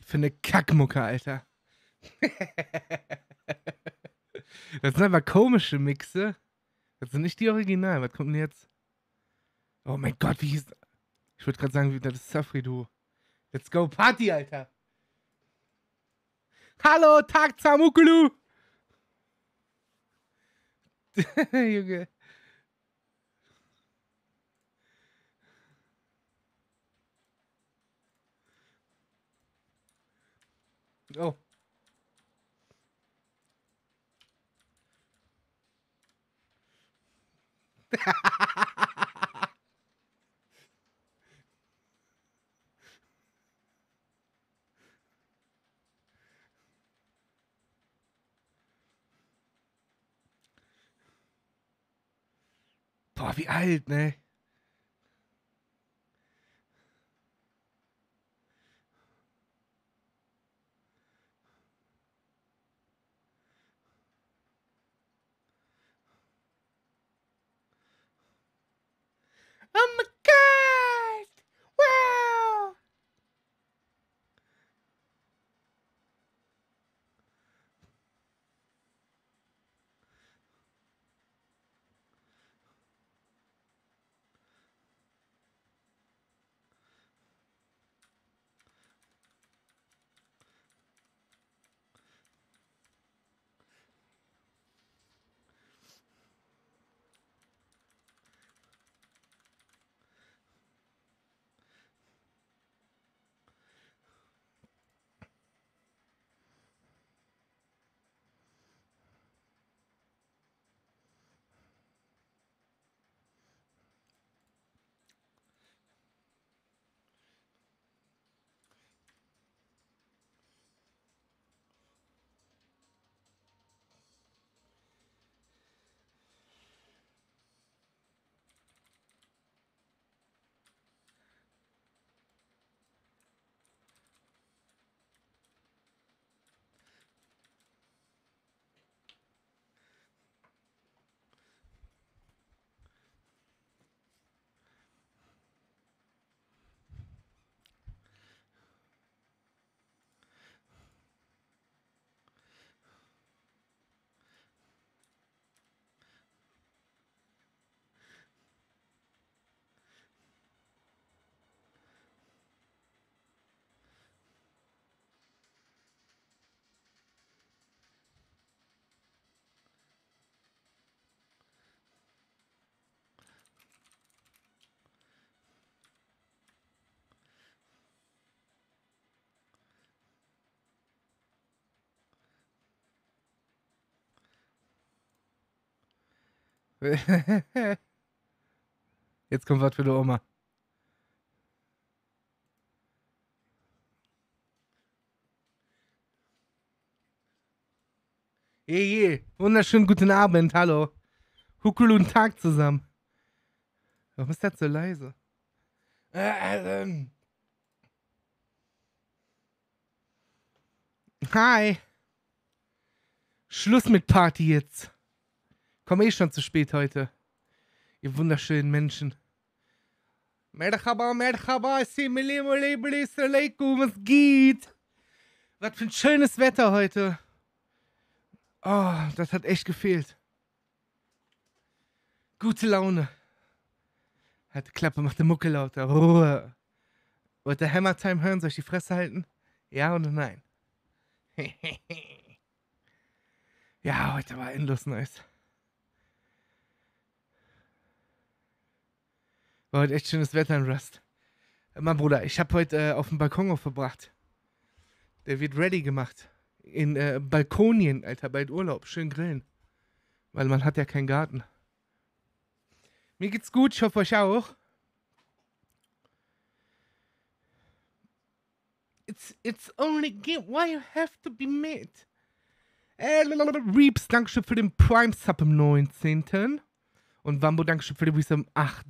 Für eine Kackmucke, Alter. Das sind einfach komische Mixe. Das sind nicht die Original. Was kommt denn jetzt? Oh mein Gott, wie hieß... Ich würde gerade sagen, das ist Safri, du. Let's go Party, Alter. Hallo, Tag Zamukulu. Junge. Oh. Boah, wie alt, ne? Oh my God! Wow! Jetzt kommt was für die Oma. Je. Wunderschönen guten Abend, hallo. Huckel und Tag zusammen. Warum ist das so leise? Hi. Schluss mit Party jetzt. Komm eh schon zu spät heute. Ihr wunderschönen Menschen. Merhaba, merhaba, assalamu alaikum, was geht? Was für ein schönes Wetter heute. Oh, das hat echt gefehlt. Gute Laune. Halt die Klappe, macht die Mucke lauter. Ruhe. Wollt ihr Hammer Time hören? Soll ich die Fresse halten? Ja oder nein? Ja, heute war endlos nice. War heute echt schönes Wetter in Rust. Mein Bruder, ich habe heute auf dem Balkon auch verbracht. Der wird ready gemacht. In Balkonien, Alter, bald Urlaub. Schön grillen. Weil man hat ja keinen Garten. Mir geht's gut, ich hoffe euch auch. It's only game. Why you have to be made? Reeps, Dankeschön für den Prime Sub am 19. Und Wambo, Dankeschön für den Reeps am 8.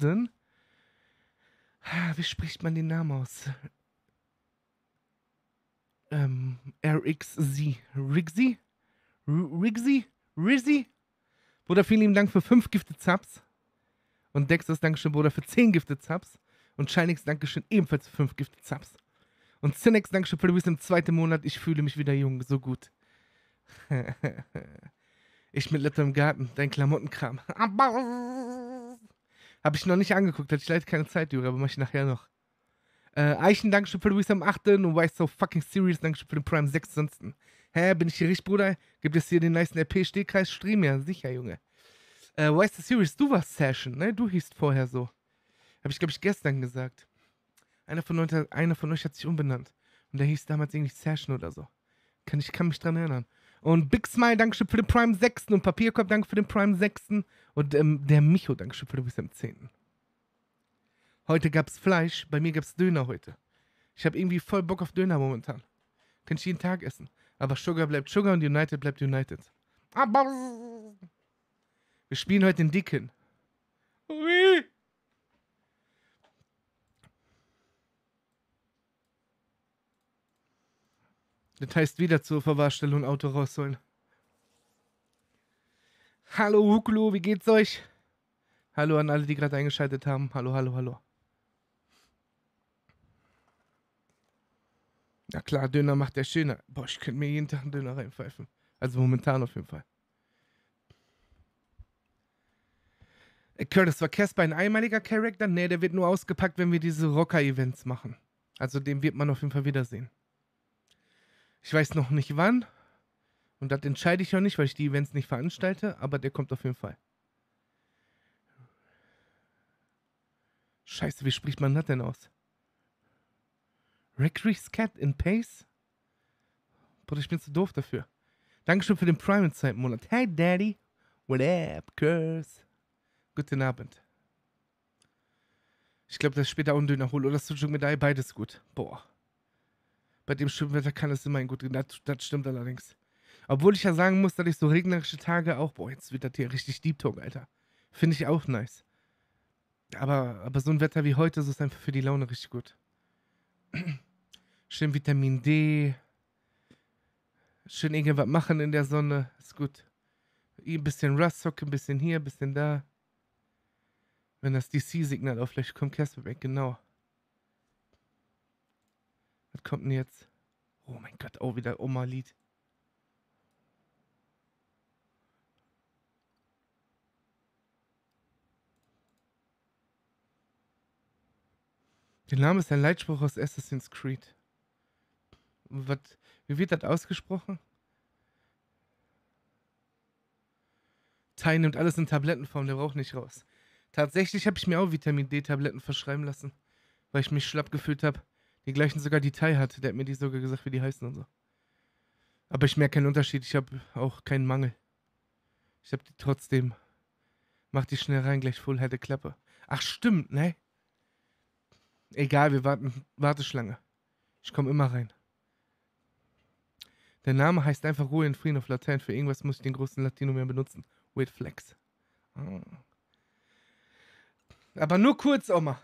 Wie spricht man den Namen aus? RXZ. Rigzy? Rizzy? Bruder, vielen lieben Dank für 5 Gifted Subs. Und Dexters, Dankeschön, Bruder, für 10 Gifted Subs. Und Shinix, Dankeschön, ebenfalls für 5 Gifted Subs. Und Cinex, Dankeschön für den zweiten Monat. Ich fühle mich wieder jung, so gut. Ich mit Little im Garten, dein Klamottenkram. Habe ich noch nicht angeguckt, hatte ich leider keine Zeit, Jura, aber mach ich nachher noch. Eichen, Dankeschön für den am 8. Und Why So Fucking Serious, Dankeschön für den Prime 6. Sonsten. Hä, bin ich hier richtig, Bruder? Gibt es hier den nice RP-Stehkreis-Stream? Ja, sicher, Junge. Why So Serious, du warst Session, ne? Du hießt vorher so. Habe ich, glaube ich, gestern gesagt. Einer von euch hat sich umbenannt. Und der hieß damals irgendwie Session oder so. Ich kann mich dran erinnern. Und Big Smile, Dankeschön für den Prime 6. Und Papierkorb, danke für den Prime 6. Und der Micho, Dankeschön für den am 10. Heute gab's Fleisch, bei mir gab's Döner heute. Ich habe irgendwie voll Bock auf Döner momentan. Kann ich jeden Tag essen. Aber Sugar bleibt Sugar und United bleibt United. Wir spielen heute den Dicken. Ui. Das heißt wieder zur Verwahrstelle und Auto rausholen. Hallo Huklu, wie geht's euch? Hallo an alle, die gerade eingeschaltet haben. Hallo, hallo, hallo. Na klar, Döner macht der schöner. Boah, ich könnte mir jeden Tag einen Döner reinpfeifen. Also momentan auf jeden Fall. Curtis, war Casper ein einmaliger Charakter? Nee, der wird nur ausgepackt, wenn wir diese Rocker-Events machen. Also den wird man auf jeden Fall wiedersehen. Ich weiß noch nicht wann. Und das entscheide ich auch nicht, weil ich die Events nicht veranstalte. Aber der kommt auf jeden Fall. Scheiße, wie spricht man das denn aus? Recre's Cat in Pace? Bruder, ich bin zu doof dafür. Dankeschön für den Prime-Zeit-Monat. Hey, Daddy. What up, Curse? Guten Abend. Ich glaube, dass ich später auch einen Döner hole. Oder Sujuk mit Ei, beides gut. Boah. Bei dem schönen Wetter kann es immerhin gut gehen. Das stimmt allerdings. Obwohl ich ja sagen muss, dass ich so regnerische Tage auch... Boah, jetzt wird das hier richtig Deep Talk, Alter. Finde ich auch nice. Aber so ein Wetter wie heute ist es einfach für die Laune richtig gut. Schön Vitamin D. Schön irgendwas machen in der Sonne. Ist gut. Ein bisschen Rust, ein bisschen hier, ein bisschen da. Wenn das DC-Signal aufleuchtet, kommt Casper weg, genau. Was kommt denn jetzt? Oh mein Gott, oh, wieder Oma-Lied. Der Name ist ein Leitspruch aus Assassin's Creed. Wie wird das ausgesprochen? Tai nimmt alles in Tablettenform, der braucht nicht raus. Tatsächlich habe ich mir auch Vitamin D-Tabletten verschreiben lassen, weil ich mich schlapp gefühlt habe. Die gleichen sogar die Tai hat. Der hat mir die sogar gesagt, wie die heißen und so. Aber ich merke keinen Unterschied. Ich habe auch keinen Mangel. Ich habe die trotzdem. Mach die schnell rein, gleich voll, hätte Klappe. Ach, stimmt, ne? Egal, wir warten. Warteschlange. Ich komme immer rein. Der Name heißt einfach Ruhe in Frieden auf Latein. Für irgendwas muss ich den großen Latino mehr benutzen. Weird Flex. Oh. Aber nur kurz, Oma.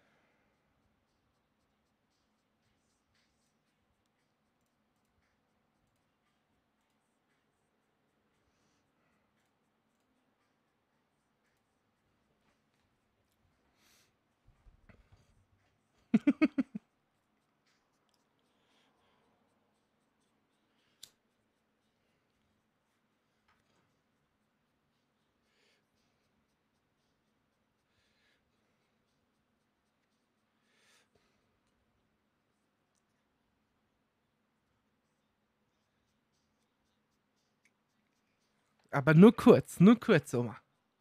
Aber nur kurz, Oma.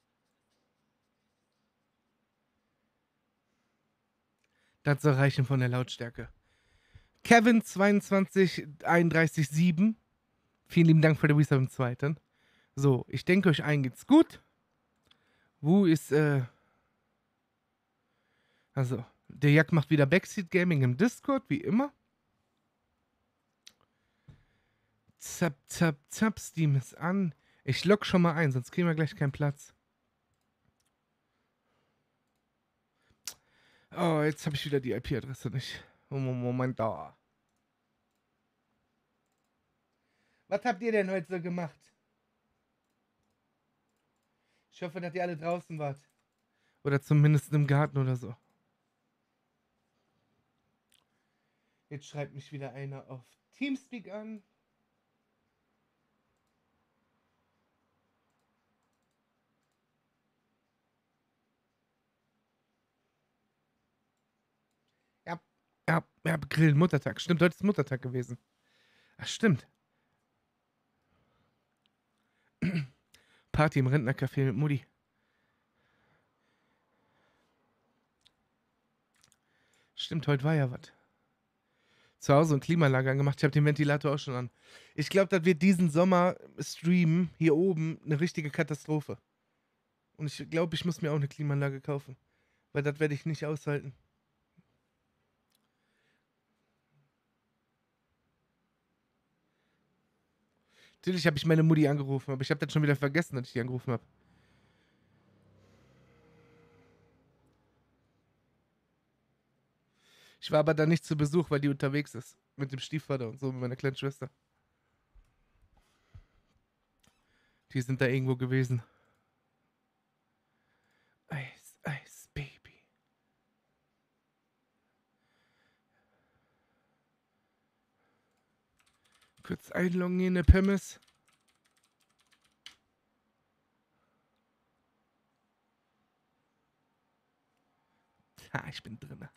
Das soll reichen von der Lautstärke. Kevin 22 31 7. Vielen lieben Dank für den Resub im zweiten. So, ich denke, euch allen geht's gut. Wu ist, also, der Jack macht wieder Backseat Gaming im Discord, wie immer. Zap, zap, zap, Steam ist an. Ich log schon mal ein, sonst kriegen wir gleich keinen Platz. Oh, jetzt habe ich wieder die IP-Adresse nicht. Oh, Moment, da. Was habt ihr denn heute so gemacht? Ich hoffe, dass ihr alle draußen wart. Oder zumindest im Garten oder so. Jetzt schreibt mich wieder einer auf Teamspeak an. Ja, Grillen, Muttertag. Stimmt, heute ist Muttertag gewesen. Ach, stimmt. Party im Rentnercafé mit Mutti. Stimmt, heute war ja was. Zu Hause ein Klimaanlage angemacht. Ich habe den Ventilator auch schon an. Ich glaube, dass wir diesen Sommer streamen, hier oben, eine richtige Katastrophe. Und ich glaube, ich muss mir auch eine Klimaanlage kaufen. Weil das werde ich nicht aushalten. Natürlich habe ich meine Mutti angerufen, aber ich habe das schon wieder vergessen, dass ich die angerufen habe. Ich war aber da nicht zu Besuch, weil die unterwegs ist. Mit dem Stiefvater und so, mit meiner kleinen Schwester. Die sind da irgendwo gewesen. Eis, Eis, Baby. Kurz einloggen in eine Pommes. Ha, ich bin drin.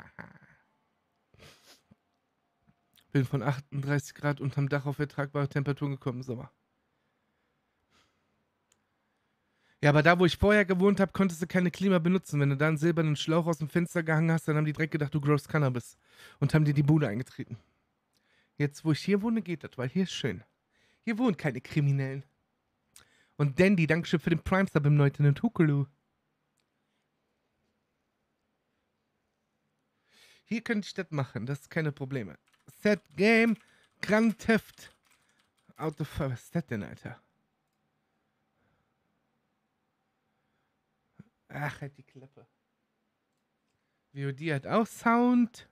Bin von 38 Grad unterm Dach auf ertragbare Temperaturen gekommen im Sommer. Ja, aber da, wo ich vorher gewohnt habe, konntest du keine Klima benutzen. Wenn du da einen silbernen Schlauch aus dem Fenster gehangen hast, dann haben die direkt gedacht, du growst Cannabis. Und haben dir die Bude eingetreten. Jetzt, wo ich hier wohne, geht das, weil hier ist schön. Hier wohnen keine Kriminellen. Und Dandy, Dankeschön für den Prime-Sub im 9. Tukulu. Hier könnte ich das machen, das ist keine Probleme. Set Game, Grand Theft Auto. Was ist das denn, Alter? Ach, halt die Klappe. VOD hat auch Sound.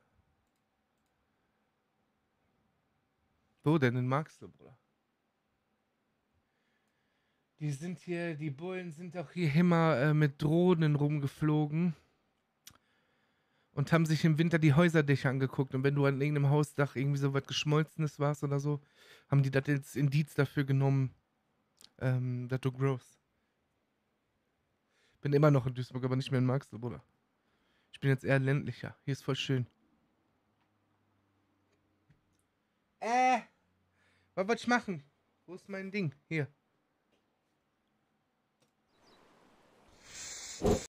Wo denn in Marxloh, Bruder? Die Bullen sind auch hier immer mit Drohnen rumgeflogen und haben sich im Winter die Häuserdächer angeguckt. Und wenn du an irgendeinem Hausdach irgendwie so was Geschmolzenes warst oder so, haben die das als Indiz dafür genommen, dass du growst. Bin immer noch in Duisburg, aber nicht mehr in Marxloh, Bruder. Ich bin jetzt eher ländlicher. Hier ist voll schön. Was wollte ich machen? Wo ist mein Ding? Hier.